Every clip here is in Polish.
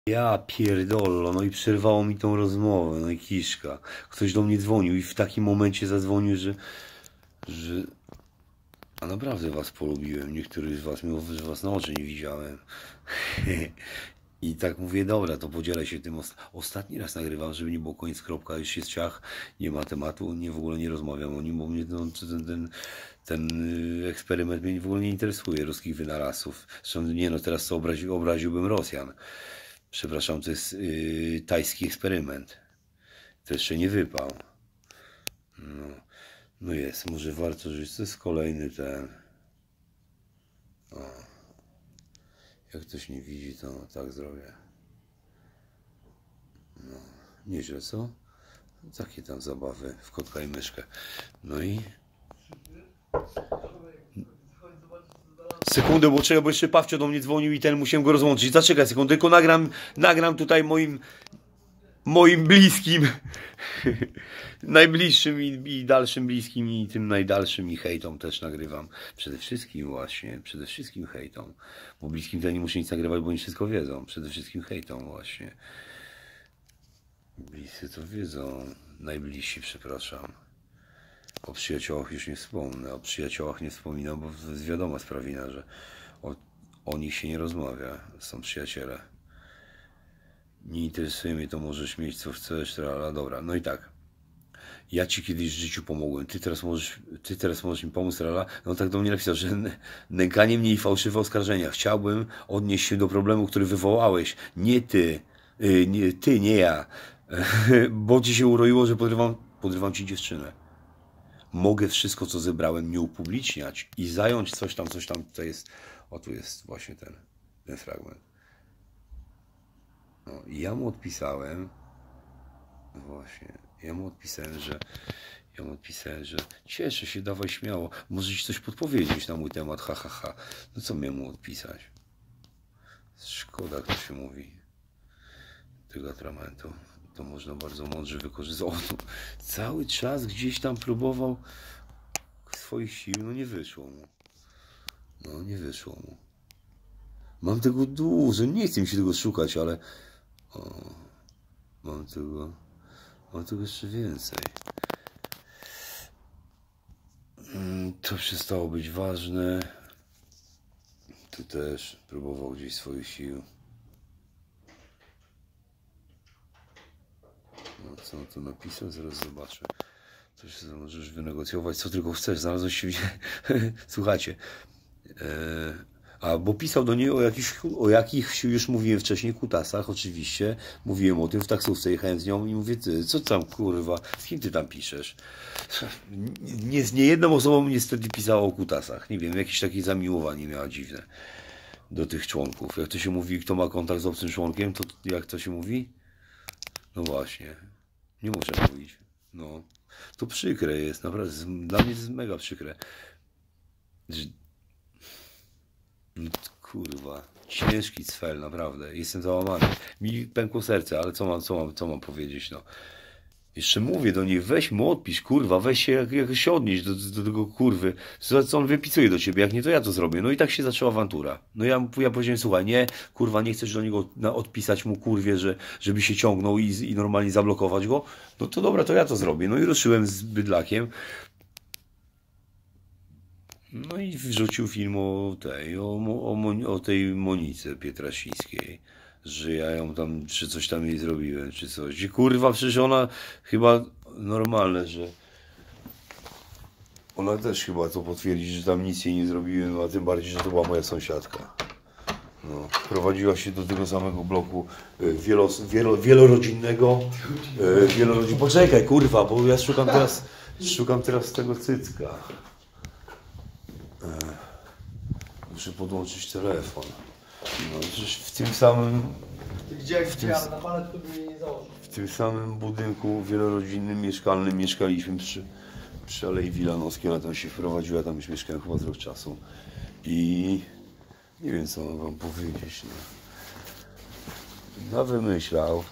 Ja pierdolę, no i przerwało mi tą rozmowę, no i kiszka. Ktoś do mnie dzwonił i w takim momencie zadzwonił, że... A naprawdę was polubiłem, niektórych z was, mimo że was na oczy nie widziałem. I tak mówię, dobra, to podzielę się tym. Ostatni raz nagrywam, żeby nie było koniec, kropka, już jest ciach, nie ma tematu, w ogóle nie rozmawiam o nim, bo mnie ten eksperyment mnie w ogóle nie interesuje, ruskich wynalazców. Zresztą nie no, teraz to obraziłbym Rosjan. Przepraszam, to jest tajski eksperyment. To jeszcze nie wypał. No, no jest, może warto żyć. To jest kolejny ten. O. Jak ktoś nie widzi, to tak zrobię. No, nieźle, co? Takie tam zabawy w kotka i myszkę. No i... Sekundę, bo czego, bo jeszcze Pawcio do mnie dzwonił i ten musiałem go rozłączyć. Zaczekaj sekundę, tylko nagram tutaj moim bliskim, najbliższym i dalszym bliskim i tym najdalszym i hejtom też nagrywam. Przede wszystkim hejtom. Bo bliskim to nie muszę nic nagrywać, bo oni wszystko wiedzą. Przede wszystkim hejtom właśnie. Bliscy to wiedzą. Najbliżsi, przepraszam. O przyjaciołach już nie wspomnę. O przyjaciołach nie wspominam, bo to jest wiadoma sprawina, że o nich się nie rozmawia. Są przyjaciele. Nie interesuje mnie to, możesz mieć co chcesz, ale dobra. No i tak. Ja ci kiedyś w życiu pomogłem. Ty teraz możesz mi pomóc, rala. No tak do mnie napisał, że nękanie mnie i fałszywe oskarżenia. Chciałbym odnieść się do problemu, który wywołałeś. Nie ty. Nie ja. Bo ci się uroiło, że podrywam ci dziewczynę. Mogę wszystko, co zebrałem, nie upubliczniać i zająć coś tam, to jest... O, tu jest właśnie ten fragment. No, i ja mu odpisałem, no właśnie, ja mu odpisałem, że cieszę się, dawaj śmiało, może ci coś podpowiedzieć na mój temat, ha, ha, ha. No co miałem mu odpisać? Szkoda, jak to się mówi, tego atramentu. To można bardzo mądrze wykorzystać. Cały czas gdzieś tam próbował swoich sił, no nie wyszło mu. No nie wyszło mu. Mam tego dużo, nie chcę mi się tego szukać, ale mam tego jeszcze więcej. To przestało być ważne. Tu też próbował gdzieś swoich sił. No co on tu napisał? Zaraz zobaczę. To się możesz wynegocjować, co tylko chcesz. Znalazłeś się... Słuchajcie. Bo pisał do niej o jakichś, już mówiłem wcześniej, kutasach, oczywiście. Mówiłem o tym w taksówce, jechałem z nią i mówię, ty, co tam, kurwa, z kim ty tam piszesz? Z niejedną osobą niestety pisała o kutasach. Nie wiem, jakieś takie zamiłowanie miała dziwne do tych członków. Jak to się mówi, kto ma kontakt z obcym członkiem, to jak to się mówi? No właśnie. Nie muszę mówić. No. To przykre jest, naprawdę. Dla mnie to jest mega przykre. No, kurwa, ciężki cfel, naprawdę. Jestem załamany. Mi pękło serce, ale co mam powiedzieć, no. Jeszcze mówię do niej, weź mu odpisz, kurwa, weź się jakoś odnieść do tego kurwy. Co on wypisuje do ciebie, jak nie, to ja to zrobię. No i tak się zaczęła awantura. No ja powiedziałem, słuchaj, nie, kurwa, nie chcesz do niego odpisać mu, kurwie, żeby się ciągnął i normalnie zablokować go. No to dobra, to ja to zrobię. No i ruszyłem z bydlakiem. No i wrzucił film o tej Monice Pietrasińskiej, że ja ją tam, czy coś tam jej zrobiłem, czy coś. I kurwa, przecież ona chyba normalne, że ona też chyba to potwierdzi, że tam nic jej nie zrobiłem, a tym bardziej, że to była moja sąsiadka. No, prowadziła się do tego samego bloku wielorodzinnego. Poczekaj, kurwa, bo ja szukam teraz tego cycka. Muszę podłączyć telefon. No, przecież w tym samym... W tym samym budynku wielorodzinnym, mieszkalnym mieszkaliśmy przy Alei Wilanowskiej. Ona tam się wprowadziła, tam już mieszkałem chyba z rok czasu. I nie wiem, co mam wam powiedzieć. No wymyślał.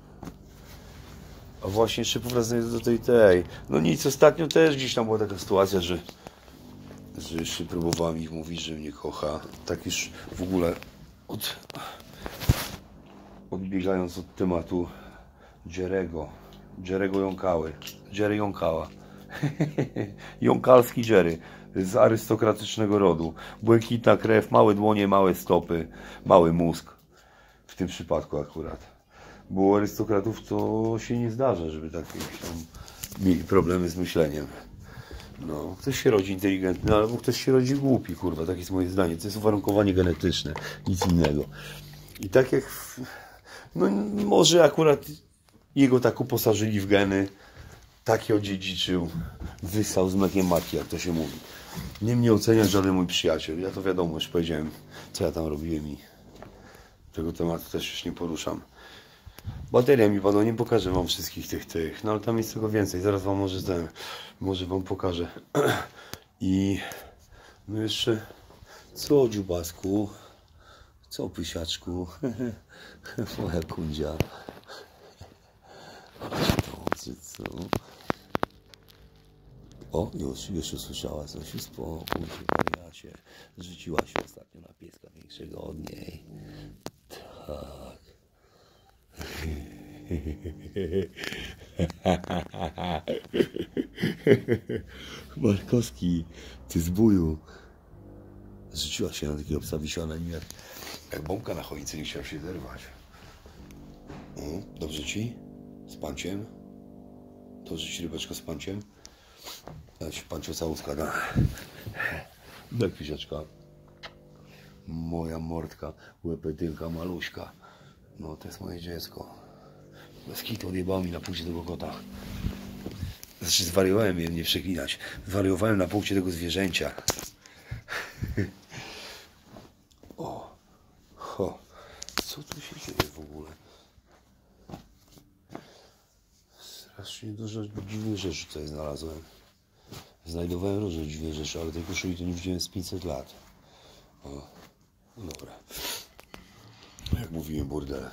A właśnie jeszcze powracając do tej. No nic, ostatnio też gdzieś tam była taka sytuacja, że jeszcze próbowałem ich mówić, że mnie kocha. Tak już w ogóle odbiegając od tematu Jerry'ego Jąkały, Jerry Jąkała. Jąkalski Jerry z arystokratycznego rodu. Błękitna krew, małe dłonie, małe stopy, mały mózg. W tym przypadku akurat. Bo u arystokratów to się nie zdarza, żeby takie tam mieli problemy z myśleniem. No, ktoś się rodzi inteligentny, albo ktoś się rodzi głupi, kurwa, takie jest moje zdanie. To jest uwarunkowanie genetyczne, nic innego. I tak jak, no może akurat jego tak uposażyli w geny, takie odziedziczył, wysał z mlekiem matki, jak to się mówi. Nie mnie oceniać żaden mój przyjaciel, ja to wiadomo, już powiedziałem, co ja tam robiłem i tego tematu też już nie poruszam. Bateria mi padła, nie pokażę wam wszystkich tych, no ale tam jest tego więcej, zaraz wam może wam pokażę. I no jeszcze, co dziubasku, co pysiaczku, moja kundzia, dobrze, co? O, już usłyszała coś, uspokój się, wariacie, rzuciła się ostatnio na pieska większego od niej, tak. Markowski, ty zbóju. Rzuciła się na takiego psa, wisiała na nim jak bombka na choince, nie chciała się zerwać. Dobrze ci? Z panciem? Dobrze ci, rybeczko, z panciem? Ja ci pancio całuska da. Daj pisiaczka. Moja mordka, łepetynka, maluśka. No, to jest moje dziecko. Bez kitu odjebało mi na punkcie tego kota. Znaczy zwariowałem, nie przeklinać. Zwariowałem na punkcie tego zwierzęcia. Co tu się dzieje w ogóle? Strasznie dużo dziwnych rzeczy tutaj znalazłem. Znajdowałem różne dziwne rzeczy, ale tej koszuli to nie widziałem z 500 lat. O, no dobra. Jak mówiłem, burdel.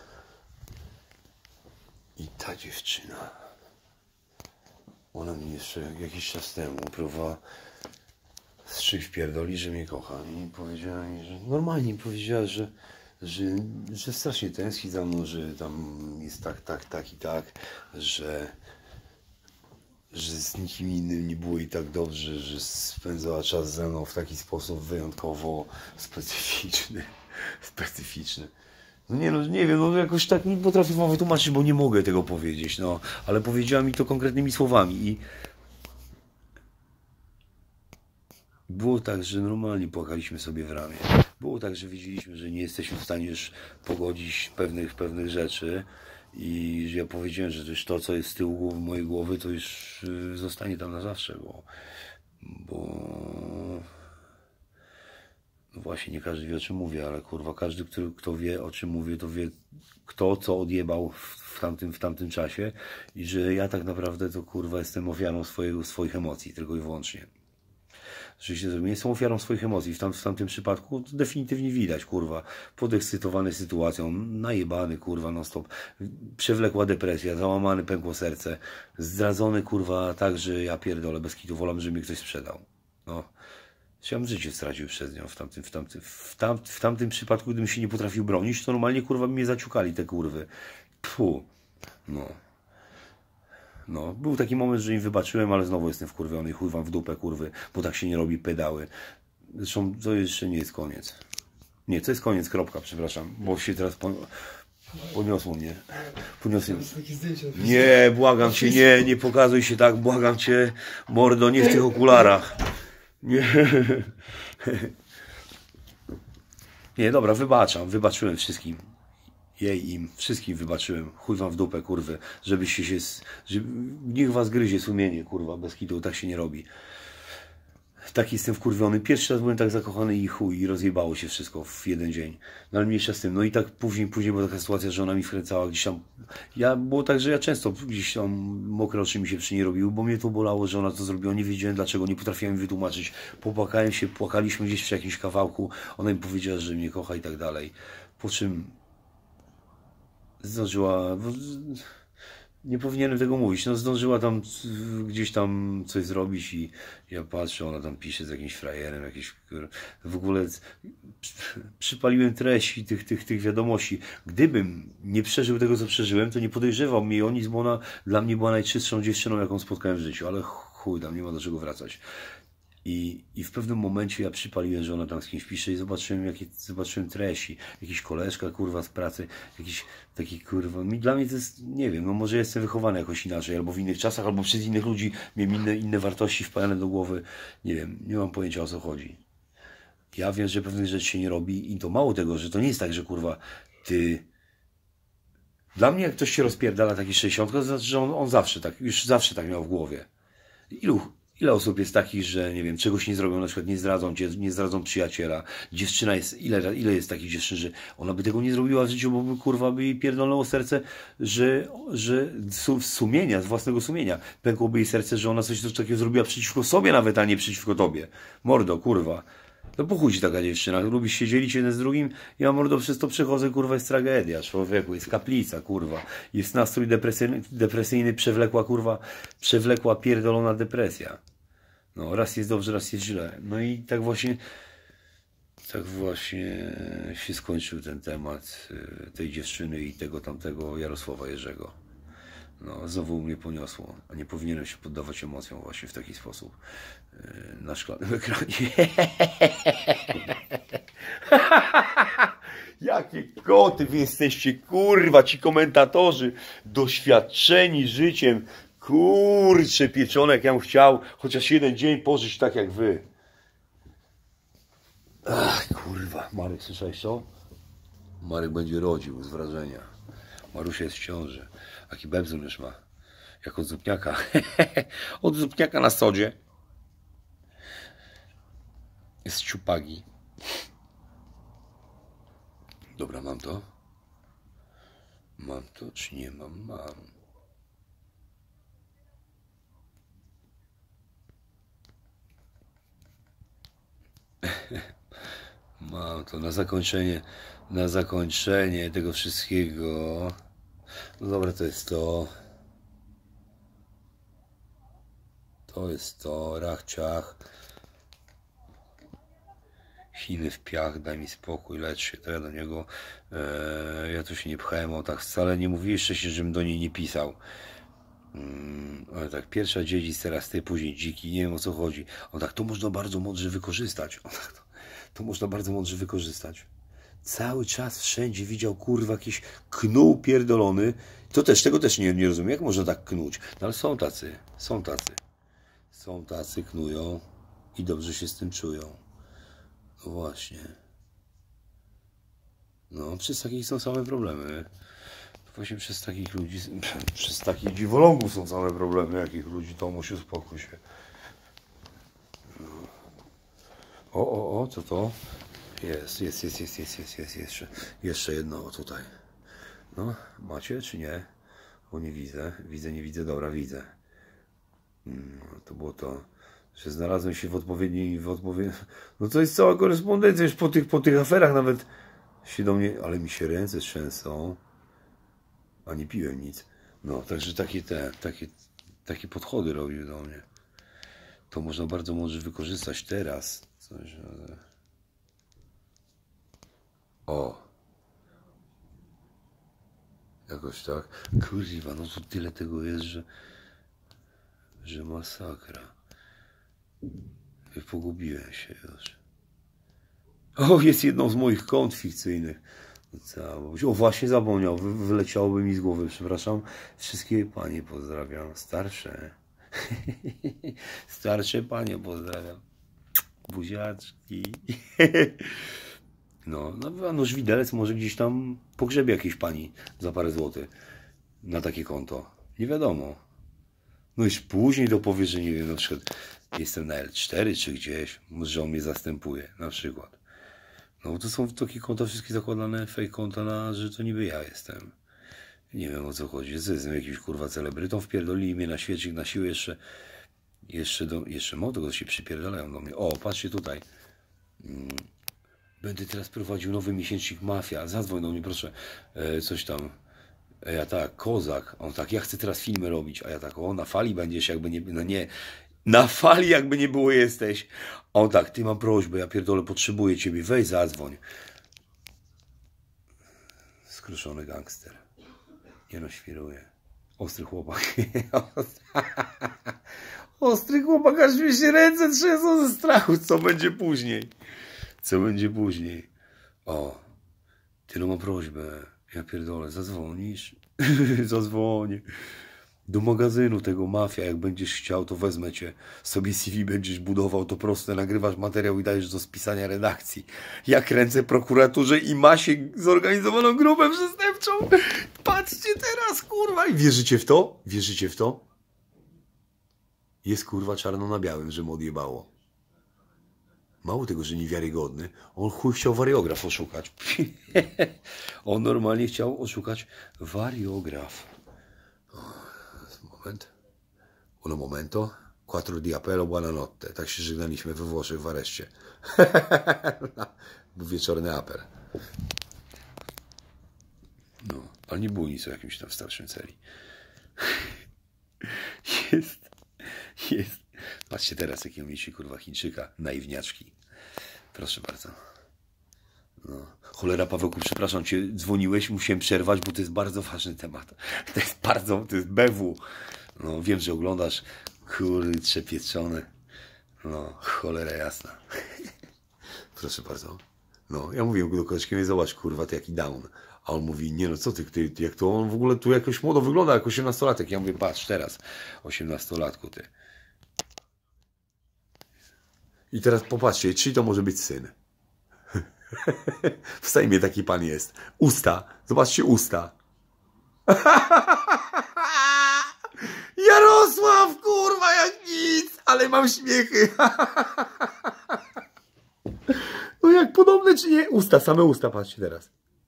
I ta dziewczyna, ona mnie jeszcze jakiś czas temu próbowała strzyk wpierdoli, że mnie kocha. I powiedziała mi, że normalnie powiedziała, że strasznie tęskni za mną, że tam jest tak, że z nikim innym nie było i tak dobrze, że spędzała czas ze mną w taki sposób wyjątkowo specyficzny. No nie, no nie wiem, no jakoś tak nie potrafię wam wytłumaczyć, bo nie mogę tego powiedzieć, no, ale powiedziała mi to konkretnymi słowami i było tak, że normalnie płakaliśmy sobie w ramię. Było tak, że wiedzieliśmy, że nie jesteśmy w stanie już pogodzić pewnych rzeczy i że ja powiedziałem, że też to, co jest z tyłu mojej głowy, to już zostanie tam na zawsze, bo no właśnie nie każdy wie, o czym mówię, ale kurwa, każdy, kto wie, o czym mówię, to wie, kto co odjebał w tamtym czasie i że ja tak naprawdę to kurwa jestem ofiarą swoich emocji, tylko i wyłącznie. Rzeczywiście nie jestem ofiarą swoich emocji. W tamtym przypadku to definitywnie widać, kurwa. Podekscytowany sytuacją, najebany, kurwa, non stop. Przewlekła depresja, załamany, pękło serce. Zdradzony, kurwa, tak, że ja pierdolę bez kitu, wolę, żeby mi ktoś sprzedał. No. Ja bym życie stracił przez nią w tamtym przypadku, gdybym się nie potrafił bronić, to normalnie, kurwa, by mnie zaciukali te kurwy. Pfu. No. No, był taki moment, że im wybaczyłem, ale znowu jestem wkurwiony i chuj wam w dupę, kurwy, bo tak się nie robi pedały. Zresztą to jeszcze nie jest koniec. Nie, to jest koniec, kropka, przepraszam, bo się teraz podniosło mnie. Nie, błagam cię, nie pokazuj się tak, błagam cię, mordo, nie w tych okularach. Nie. Nie, dobra, wybaczyłem wszystkim. Im wszystkim wybaczyłem, chuj wam w dupę, kurwy, żebyście się, niech was gryzie sumienie, kurwa, bez kitu, tak się nie robi. Tak jestem wkurwiony, pierwszy raz byłem tak zakochany i chuj, i rozjebało się wszystko w jeden dzień, no ale mniejsza z tym, no i tak później była taka sytuacja, że ona mi wkręcała gdzieś tam, było tak, że ja często gdzieś tam mokre oczy mi się przy niej robiły, bo mnie to bolało, że ona to zrobiła, nie wiedziałem dlaczego, nie potrafiłem mi wytłumaczyć, popłakałem się, płakaliśmy gdzieś przy jakimś kawałku, ona mi powiedziała, że mnie kocha i tak dalej, po czym zdążyła, nie powinienem tego mówić. No zdążyła tam gdzieś tam coś zrobić i ja patrzę, ona tam pisze z jakimś frajerem, jakieś w ogóle przypaliłem treści tych wiadomości. Gdybym nie przeżył tego, co przeżyłem, to nie podejrzewał mnie o nic, bo ona dla mnie była najczystszą dziewczyną, jaką spotkałem w życiu, ale chuj, tam nie ma do czego wracać. I w pewnym momencie ja przypaliłem, że ona tam z kimś pisze i zobaczyłem treści. Jakiś koleżka, kurwa, z pracy, jakiś taki, kurwa, dla mnie to jest, nie wiem, no może jestem wychowany jakoś inaczej, albo w innych czasach, albo przez innych ludzi miałem inne wartości wpajane do głowy. Nie wiem, nie mam pojęcia, o co chodzi. Ja wiem, że pewnych rzeczy się nie robi i to mało tego, że to nie jest tak, że kurwa, ty... Dla mnie jak ktoś się rozpierdala taki 60, to znaczy, że on zawsze tak, już zawsze tak miał w głowie. Ile osób jest takich, że nie wiem, czegoś nie zrobią, na przykład nie zdradzą cię, nie zdradzą przyjaciela. Dziewczyna jest, ile jest takich dziewczyn, że ona by tego nie zrobiła w życiu, bo by kurwa by jej pierdolnęło serce, że z sumienia, z własnego sumienia pękłoby jej serce, że ona coś takiego zrobiła przeciwko sobie nawet, a nie przeciwko tobie. Mordo, kurwa. No po chuj ci taka dziewczyna, lubisz się dzielić jeden z drugim, ja mordo przez to przechodzę, kurwa, jest tragedia, człowieku, jest kaplica, kurwa, jest nastrój depresyjny, przewlekła pierdolona depresja. No, raz jest dobrze, raz jest źle. No i tak właśnie się skończył ten temat tej dziewczyny i tego tamtego Jarosława Jerzego. No, znowu mnie poniosło, a nie powinienem się poddawać emocjom właśnie w taki sposób na szklanym ekranie. Jakie koty wy jesteście, kurwa, ci komentatorzy doświadczeni życiem. Kurcze pieczonek, ja bym chciał chociaż jeden dzień pożyć tak jak wy. Ach, kurwa. Marek, słyszałeś co? Marek będzie rodził z wrażenia. Marusia jest w ciąży. Jaki bebzun już ma. Jak od zupniaka. Od zupniaka na sodzie. Jest ciupagi. Dobra, mam to? Mam to, czy nie mam? Mam. Mam to na zakończenie tego wszystkiego. No dobra, to jest to. To jest to, rach, ciach. Chiny w piach, daj mi spokój, lecz się, to ja do niego, ja tu się nie pchałem, on tak wcale nie mówi jeszcze się, żebym do niej nie pisał. Ale tak, pierwsza dziedzic, teraz ty, później dziki, nie wiem o co chodzi. On tak, to można bardzo mądrze wykorzystać. On tak, to można bardzo mądrze wykorzystać. Cały czas wszędzie widział, kurwa, jakiś knuł pierdolony. Tego też nie rozumiem, jak można tak knuć. No ale są tacy. Są tacy, knują i dobrze się z tym czują. No właśnie. No, przez takich są same problemy. Właśnie przez takich ludzi, przez takich dziwolągów są same problemy, jakich ludzi, to musi uspokój się. O, co to? Jest jeszcze jedno tutaj. No, macie czy nie? Bo nie widzę, nie widzę, dobra, widzę. To było to, że znalazłem się w odpowiedniej, no to jest cała korespondencja, już po tych aferach nawet się do mnie, ale mi się ręce trzęsą, a nie piłem nic. No, także takie podchody robił do mnie. To można bardzo mądrze wykorzystać teraz. Coś, ale... O. Jakoś tak. Kurwa, no to tyle tego jest, że masakra. Pogubiłem się już. O, jest jedną z moich kont fikcyjnych. O, właśnie zapomniał. Wyleciałoby mi z głowy, przepraszam. Wszystkie panie pozdrawiam. Starsze. Starsze panie pozdrawiam. Buziaczki. No, nóż widelec może gdzieś tam pogrzebie jakiejś pani za parę złotych na takie konto. Nie wiadomo. No już później dopowie, że nie wiem, na przykład jestem na L4 czy gdzieś, może on mnie zastępuje, na przykład. No bo to są takie konta wszystkie zakładane, fake konta, że to niby ja jestem. Nie wiem o co chodzi, jestem jakimś kurwa celebrytą, wpierdolili mnie na świecik, na siłę jeszcze mało tego, się przypierdalają do mnie. O, patrzcie tutaj. Będę teraz prowadził nowy miesięcznik Mafia. Zadzwoń do mnie, proszę. Coś tam. A ja tak, kozak. A on tak, ja chcę teraz filmy robić. A ja tak, o, na fali będziesz, jakby nie... No nie, na fali jakby nie było jesteś. A on tak, ty mam prośbę, ja pierdolę, potrzebuję ciebie, weź zadzwoń. Skruszony gangster. Nie no, świruje. Ostry chłopak. Ostry chłopak, aż mi się ręce trzęsą ze strachu. Co będzie później? Co będzie później? O, ty no mam prośbę. Ja pierdolę, zadzwonisz? Zadzwonię. Do magazynu tego Mafia, jak będziesz chciał, to wezmę cię. Sobie CV będziesz budował, to proste. Nagrywasz materiał i dajesz do spisania redakcji. Ja kręcę prokuraturze i ma się zorganizowaną grupę przestępczą. Patrzcie teraz, kurwa. I wierzycie w to? Wierzycie w to? Jest kurwa czarno na białym, że mu odjebało. Mało tego, że niewiarygodny, on chuj chciał wariograf oszukać. On normalnie chciał oszukać wariograf. Moment. Uno momento. Quattro di appello, buonanotte. Tak się żegnaliśmy we Włoszech w areszcie. Był wieczorny apel. No, ale nie było nic o jakimś tam starszym celi. Jest. Patrzcie teraz, jakiego mieliście kurwa Chińczyka. Naiwniaczki. Proszę bardzo. No. Cholera, Pawełku, przepraszam cię, dzwoniłeś, musiałem przerwać, bo to jest bardzo ważny temat. To jest BW. No, wiem, że oglądasz. Kurczę, pieczone. No, cholera jasna. Proszę bardzo. No, ja mówię do koleżki, mnie zobacz, kurwa, ty jaki down. A on mówi, nie no, co ty, jak to on w ogóle tu jakoś młodo wygląda, jak 18-latek. Ja mówię, patrz, teraz, 18-latku, ty. I teraz popatrzcie, czyj to może być syn? W Sejmie taki pan jest. Usta. Zobaczcie usta. Jarosław, kurwa, jak nic, ale mam śmiechy. No jak podobne czy nie? Usta, same usta, patrzcie teraz.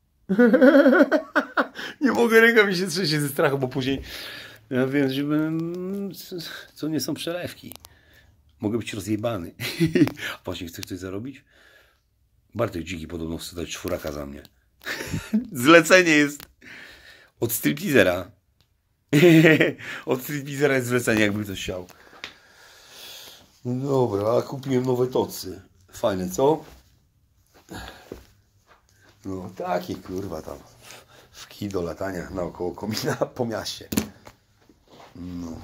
Nie mogę, ręka mi się trzęsie ze strachu, bo później ja wiem, że co nie są przelewki. Mogę być rozjebany. Właśnie, chcesz coś zarobić? Bartek Dziki podobno chce dać 4 za mnie. Zlecenie jest od stripteasera. Od stripteasera jest zlecenie, jakby ktoś chciał. No dobra, kupiłem nowe tocy. Fajne, co? No takie kurwa tam. W kij do latania naokoło komina po mieście. No.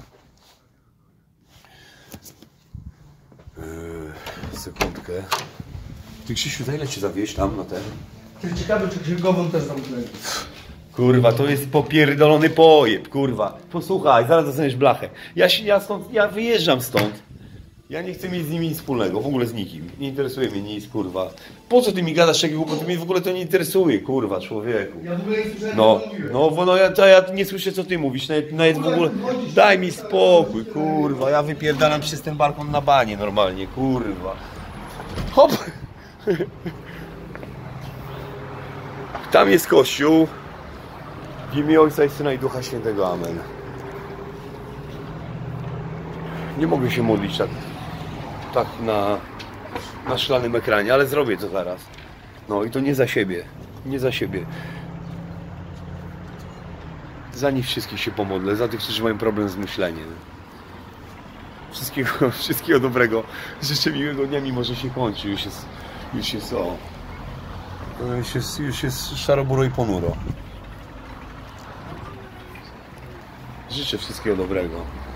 Sekundkę. Ty, Krzysiu, za ile cię zawieźć tam na ten? Ciekawe, czy księgową też zamknęli. Kurwa, to jest popierdolony pojeb, kurwa. Posłuchaj, zaraz dostaniesz blachę. Ja wyjeżdżam stąd. Ja nie chcę mieć z nimi nic wspólnego, w ogóle z nikim. Nie interesuje mnie nic, kurwa. Po co ty mi gadasz takie głupoty? Mnie w ogóle to nie interesuje, kurwa, człowieku. Ja w ogóle nie słyszałem, ja nie słyszę, co ty mówisz. Nawet w ogóle... Daj mi spokój, kurwa. Ja wypierdalam przez ten balkon na banie normalnie, kurwa. Hop! Tam jest kościół. W imię Ojca i Syna i Ducha Świętego. Amen. Nie mogę się modlić tak na szklanym ekranie, ale zrobię to zaraz. No i to nie za siebie. Nie za siebie. Za nich wszystkich się pomodlę. Za tych, którzy mają problem z myśleniem. Wszystkiego dobrego. Życzę miłego dnia, mimo że się kończy. Już jest szaroburo i ponuro. Życzę wszystkiego dobrego.